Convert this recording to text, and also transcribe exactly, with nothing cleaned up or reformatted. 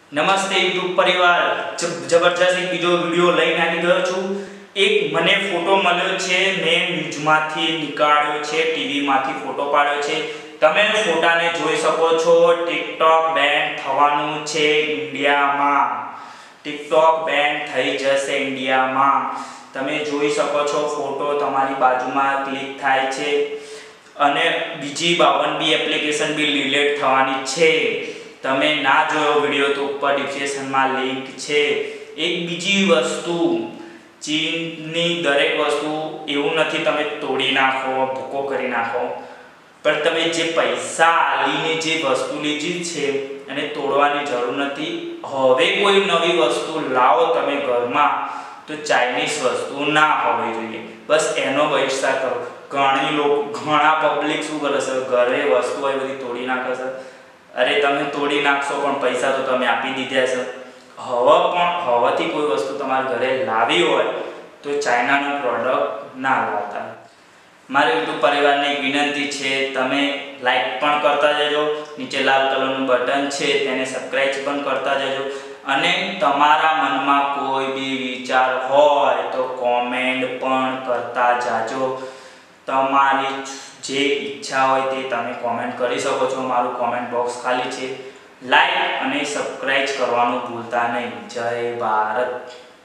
નમસ્તે યુટ્યુબ પરિવાર, જબરજસ્ત એક બીજો વિડિયો લઈને આવી ગયો છું। એક મને ફોટો મળ્યો છે, મેં ન્યૂઝમાંથી નીકાળ્યો છે, ટીવીમાંથી ફોટો પાડ્યો છે। તમે ફોટાને જોઈ શકો છો। ટિકટોક બેન થવાનું છે ઇન્ડિયામાં। ટિકટોક બેન થઈ જશે ઇન્ડિયામાં। તમે જોઈ શકો છો ફોટો તમારી બાજુમાં ક્લિક થાય છે અને બીજી બાવન બી એપ્લિકેશન બી ડિલીટ થવાની છે। તમે ના જોયો વિડિયો તો ઉપર ડિસ્ક્રિપ્શનમાં લિંક છે। એક બીજી વસ્તુ, ચીનની દરેક વસ્તુ એવું નથી તમે તોડી નાખો, ભૂકો કરી નાખો, પણ તમે જે પૈસા આલીને જે વસ્તુ લીધી છે એને તોડવાની જરૂર નથી। હવે કોઈ નવી વસ્તુ લાવો તમે ઘરમાં તો ચાઇનીઝ વસ્તુ ના હોવી જોઈએ, બસ એનો બહિષ્કાર કરો। ઘણી લોકો ઘણા પબ્લિક શું કરે છે, ઘરે વસ્તુ હોય બધી તોડી નાખે છે। અરે તમે તોડી નાખશો પણ પૈસા તો તમે આપી દીધા છે। હવે પણ હવેથી કોઈ વસ્તુ તમારા ઘરે લાવી હોય તો ચાઇનાનો પ્રોડક્ટ ના લાવતા। મારા યુટ્યુબ પરિવારને એક વિનંતી છે, તમે લાઈક પણ કરતા જજો, નીચે લાલ કલરનું બટન છે તેને સબસ્ક્રાઇબ પણ કરતા જજો અને તમારા મનમાં કોઈ બી વિચાર હોય તો કોમેન્ટ પણ કરતા જાજો। તમારી જે ઈચ્છા હોય તે તમે કોમેન્ટ કરી શકો છો, મારું કોમેન્ટ બોક્સ ખાલી છે। લાઈક અને સબસ્ક્રાઇબ કરવાનું ભૂલતા નહીં। જય ભારત।